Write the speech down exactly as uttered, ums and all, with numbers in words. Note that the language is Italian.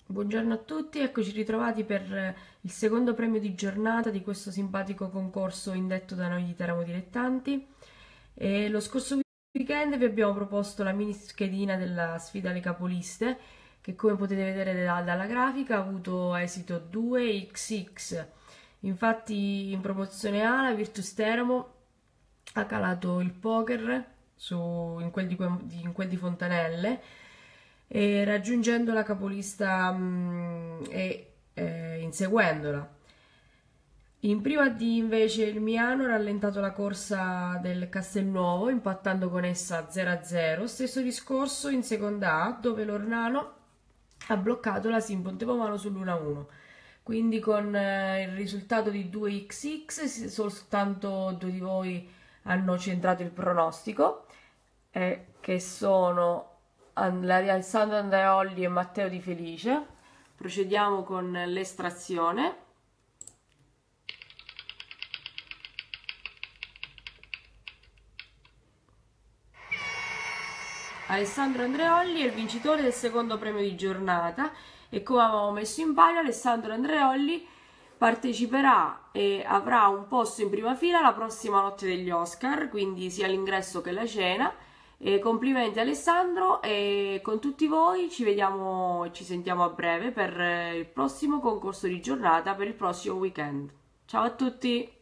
Buongiorno a tutti, eccoci ritrovati per il secondo premio di giornata di questo simpatico concorso indetto da noi di Teramo Dilettanti. E lo scorso weekend vi abbiamo proposto la mini schedina della sfida alle capoliste, che come potete vedere da- dalla grafica ha avuto esito due X X. Infatti in promozione A la Virtus Teramo ha calato il poker su- in quel di, que- di- in quel di Fontanelle, e raggiungendo la capolista mh, e eh, inseguendola. In prima D invece il Miano ha rallentato la corsa del Castelnuovo impattando con essa zero a zero. Stesso discorso in seconda A dove l'Ornano ha bloccato la Sim Pontevomano sull'uno a uno. Quindi con eh, il risultato di due X X si- soltanto due di voi hanno centrato il pronostico, eh, che sono An- Alessandro Andreolli e Matteo Di Felice. Procediamo con l'estrazione. Alessandro Andreolli è il vincitore del secondo premio di giornata e come avevamo messo in palio, Alessandro Andreolli parteciperà e avrà un posto in prima fila la prossima notte degli Oscar, quindi sia l'ingresso che la cena. E complimenti Alessandro, e con tutti voi ci vediamo e ci sentiamo a breve per eh, il prossimo concorso di giornata per il prossimo weekend. Ciao a tutti!